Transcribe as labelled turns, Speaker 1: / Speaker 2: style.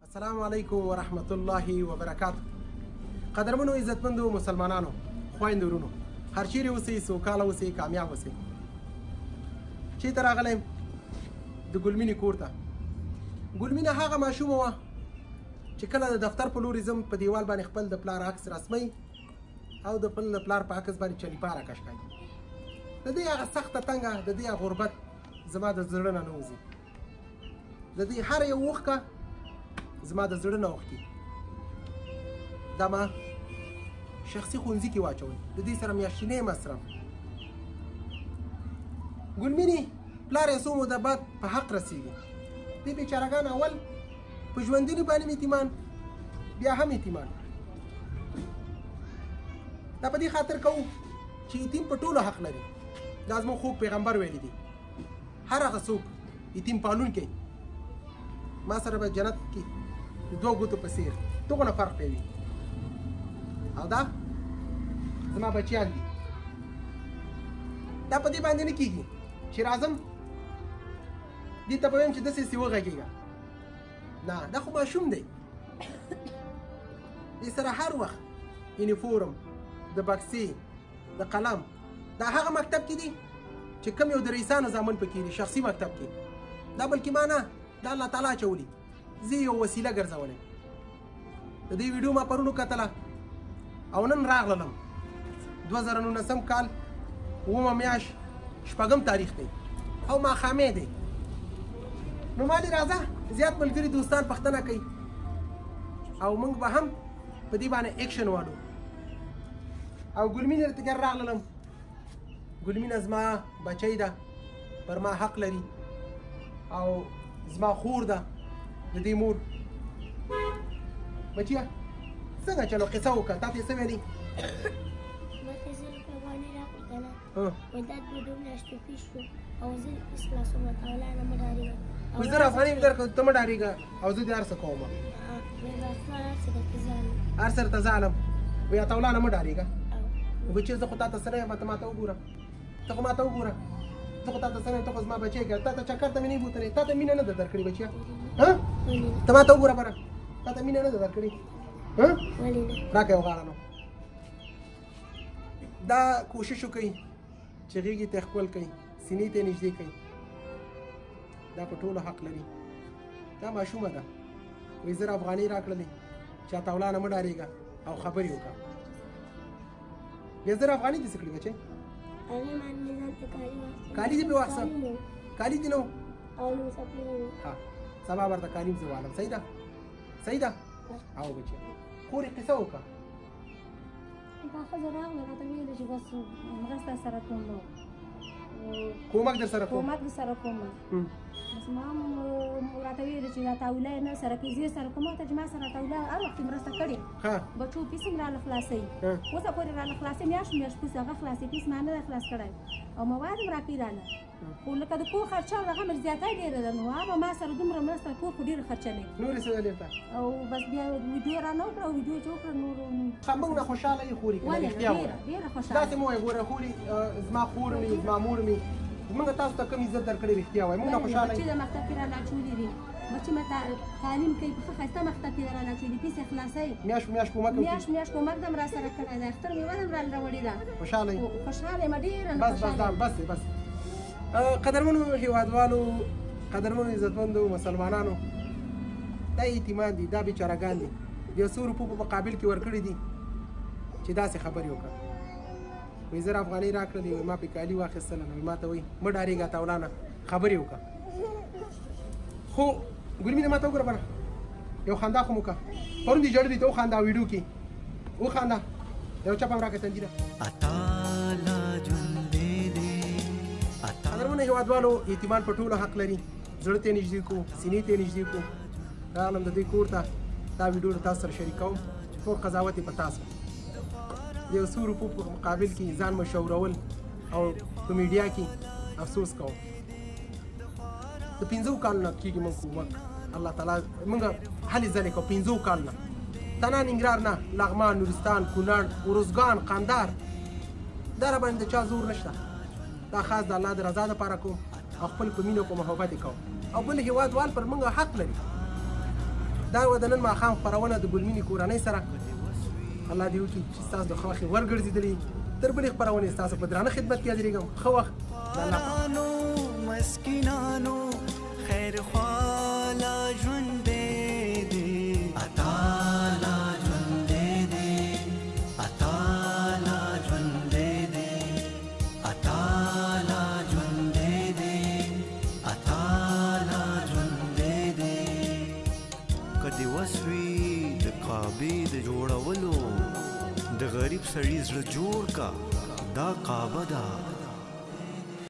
Speaker 1: السلام علیکم ورحمت الله وبرکاته. قدرمنو عزتمندو مسلمانانو، خویندو ورونو، هر چیرې اوسئ، سوکاله اوسئ، کامیاب اوسئ. چېرته راغلی یم؟ د ګلمینې کور ته. ګلمینه هغه ماشومه وه چې کله د دفتر په لورې ځم، په دیوال باندې خپل د پلار عکس رسموي او د خپل د پلار په عکس باندې چلیپا راکش کوي. د دې هغه سخته تنګه، د دې هغه غربت زما د زړه نه وځي. د دې هر یو اوښکه زما د زړه نه اوښتي. دا ما شخصي ښوونځي کې واچوئ، د دې سره میاشتنی مصرف. ګلمینې پلار یې څو موده بعد په حق رسېږي. دې بیچارهګان اول په ژوندوني باندې یتیمان، بیا هم یتیمان. دا په دې خاطر کوو چې یتیم په ټولو حق لري. دا زموږ خوږ پیغمبر ویلی دي، هر هغه څوک یتیم پالونکی ما سره به جنت کې د دوه ګوتو په څېر دغونه فرق کوي. او دا زما بچیان دي. دا په دې باندې نه کېږي چې راځم دې ته به وایم چې داسې وغږېږه. نه، دا خو ماشوم دی. دې سره هر وخت یونیفورم، د بکسې، د قلم، دا هغه مکتب کې دي چې کوم یو د رئیسانو زامن پکې دي، شخصي مکتب کې. دا بلکې ما نه، دا الله تعالی اچولي. زه یو وسیله ګرځولی. د دې ویډیو ما پرون وکتله او نن راغلم. 2019 کال 9 میاشت 6 تاریخ دی او ماښامې دی. نو ما دې راځه، زیات ملګري دوستان پوښتنه کوي او موږ به هم په دې باندې ایکشن والو. او ګلمینې ورته ګر راغلم. ګلمینه زما بچی ده، پر ما حق لري او زما خور ده. د دې مور بچیه څنګه چلو قصه وکړه، تا ته یې څه ویلي؟ زر افغانۍ مې درکړه، ته مه ډارېږه او زه دې هر څه کوم. هر سر ته ځه علم وی اتولا نه مه ډارېږه. بچیه زه خو تا ته سره یم، ته ما ته وګوره، ته خو ما ته وګوره، زه خو تا ته سره یم، ته خو زما بچی که. تا ته چکر ته مې نه بوتلی، تا ته مینه نه ده درکړې بچیه. ته ما ته وګوره بره، تا ته مینه نه ده درکړې. راکړه یو غاړه نو. دا کوشش وکړئ چې غېږې ته ښکل کړئ، سینې ته یې نږدې کړئ. دا په ټولو حق لري. دا ماشومه ده، وایي 1000 افغانۍ راکړلې چې اتولا نه مه ډارېږه او خبرې وکړه. بیا 1000 افغانۍ دې څه کړي بچی؟ کالي دې پې واخیسه. کالي دې نه و؟ ها، سبا ورته کالي زه والم. صحیح ده؟ صحیح ده؟ او بچی خورې قصه وکړه.
Speaker 2: دا ښځه راغله راته ویله چې بس مرسته سره کوم،
Speaker 1: کومک در سره کوم،
Speaker 2: کومک در سره کوم. بس ما هم راته ویله چې دا تاوله یې نه سره کوي، زه یې سره کوم. ته چې ما سره تاوله هر وخت مرسته کړې، بچو پیس هم راله خلاصوي. اوسه پورې راله خلاصوي، میاشت پیس هغه خلاصوي، پیس ما نه ده خلاص کړی او مواد هم راکوي راله. خو لکه د کور خرچه هغه مې زیاته ډېره ده. نو هغه ما سره دومره مرسته کور خو ډېره خرچه لري.
Speaker 1: نورې څه ویلې ته؟ او
Speaker 2: بس بیا ویډیو رانه وکړه او ویډیو چې وکړه نور
Speaker 1: موږ نه خوشحاله یې خورې که نه رښتیا وایه.
Speaker 2: ډېره خوشحاله.
Speaker 1: داسې مه وایه ګوره خورې زما خور مې، زما مور مې، موږ تاسو ته کوم عزت درکړی رښتیا وایه. موږ نه خوشحاله
Speaker 2: یو. بچي د مکتب کې رانه اچولي دي، بچي مې تعلیم کوي په ښه ښایسته مکتب کې رانه اچولي، پیس یې خلاصوي.
Speaker 1: میاشت میاشت کومک کوي.
Speaker 2: میاشت کومک هم را سره کړی دی، اختر مېوه هم رانه راوړې ده.
Speaker 1: خوشحاله یې؟
Speaker 2: خوشحاله یم ډېره.
Speaker 1: بس بس بس. قدرمنو هیوادوالو، قدرمنو عزتمندو مسلمانانو، دا یتیمان دي، دا بیچارهګان دي. د 100 روپو په مقابل کې ورکړي دي چې داسې خبرې وکړه. وایي 1000 افغانۍ راکړلې، وایي ما پې کالي واخیستله. نو ما ته وایي مه ډارېږه اتولا نه، خبرې وکړه. خو ګلمینه ما ته وګوره بره، یو خندا خو مو وکړه. پرون دې ژړلي ته وخانده ویډیو کې وخانده. یو چپ هم راکړه تنجیده. قدرمنو هیوادوالو، یتیمان په ټولو حق لري. زړه ته یې نږدې کړو، سینې ته یې نږدې کړو. راغلم د دوی کور ته، دا ویډیو له تاسو سره شریکوم. ټول قضاوت یې په تاسو. د 100 روپو په مقابل کې ځان مشهورول او په میډیا کې افسوس کوم. د 15 کالو نه کېږي موږ کومک. الله تعالی موږ هلې ځلې کوو 15 کال نه. تنها ننګرهار نه، لغمان، نورستان، کونړ، ارزګان، قندهار، دا راباندې د چا زور نشته. دا خاص د الله د رضا دپاره کوم او خپل په مینه او په محبت یې کوم. او بل هېوادوال پر موږ حق لري دا و د نن ماښام خپرونه د ګلمینې کورنۍ سره الله دې وکړي چې ستاسو د خوښې وړ ګرځېدلې تر بلې خپرونې ستاسو په درانه خدمت کې حاضرېږم ښه وخت
Speaker 3: مسکینانو خیر خواله ژوند دې اتاله ژوند دې اتاله ژوند دې اتاله ژوند دې اتاله ژوند دې کدی وسوي د کعبې د جوړولو د غریب سړي زړه جوړ کا دا کعبه ده